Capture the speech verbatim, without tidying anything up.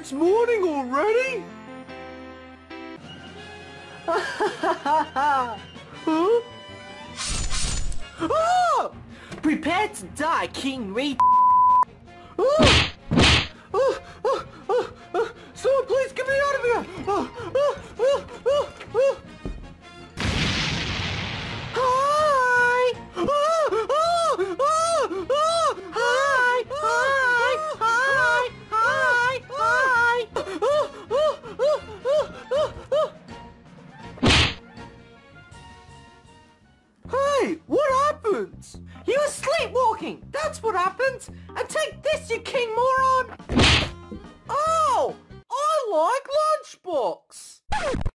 It's morning already? Huh? Oh! Prepare to die, King Reed. Oh! Oh! Oh! Oh! Oh! Someone please get me out of here! Oh! Oh! Oh! Oh! Oh! Hi! Oh! Oh! Oh! Oh! Hi! Hi! Hi! Hi! Hi! Oh! Oh! Oh! Oh! Oh! Oh! Hey! What happened? You were sleepwalking! That's what happened! And take this, you king moron! Oh! I like Lunchbox!